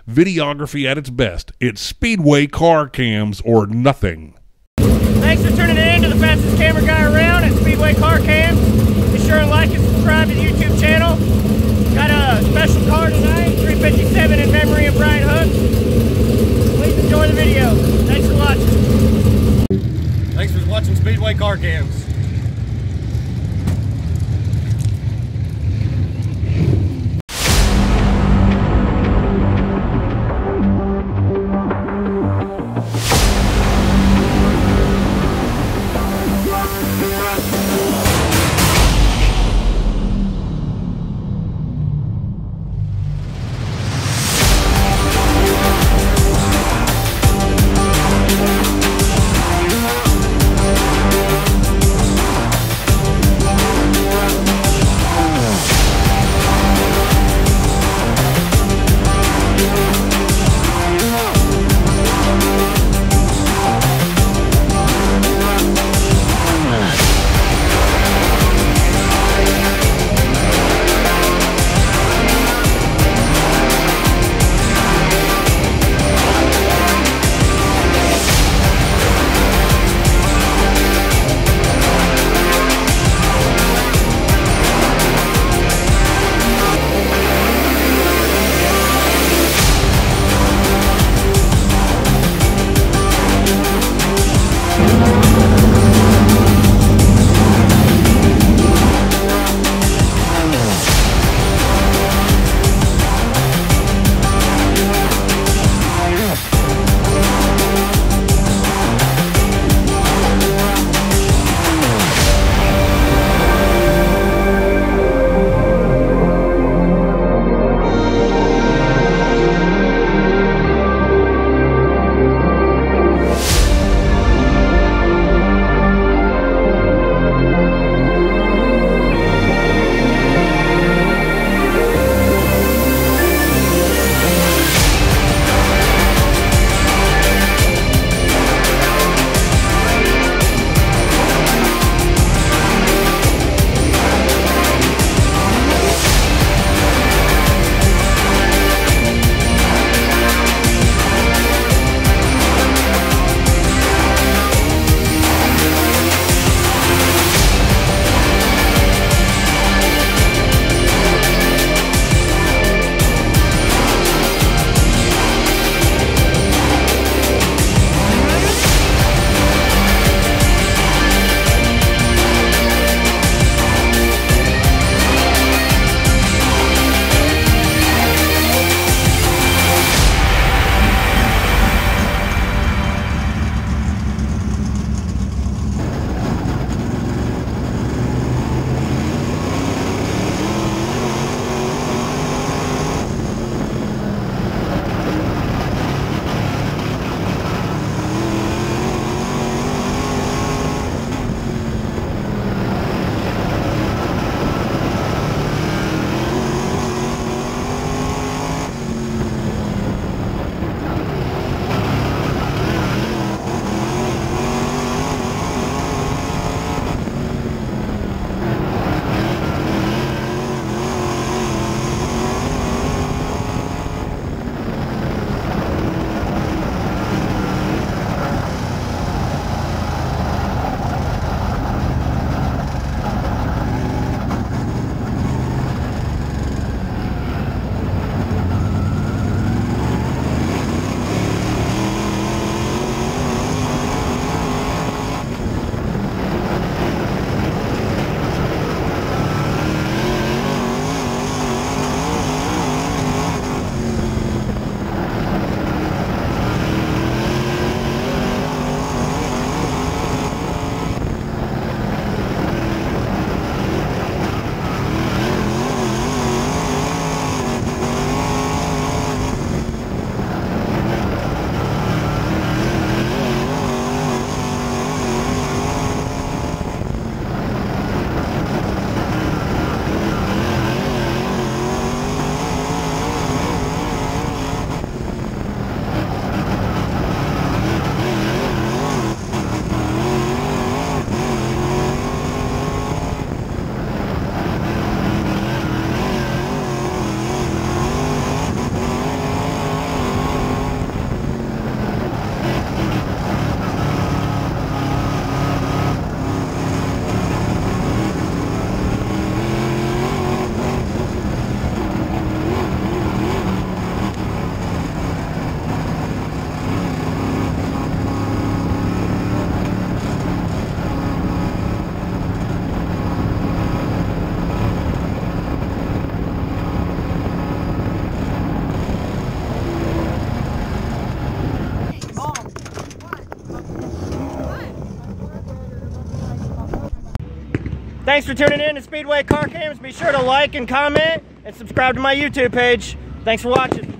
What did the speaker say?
videography at its best. It's Speedway car cams or nothing. Thanks for tuning in to the fastest camera guy around at Speedway Car Cams. Be sure and like and subscribe to the YouTube channel. Got a special car tonight, 357 in memory of Brian Hook. Please enjoy the video. Thanks for watching. Thanks for watching Speedway Car Cams. Thanks for tuning in to Speedway Car Cams. Be sure to like and comment and subscribe to my YouTube page. Thanks for watching.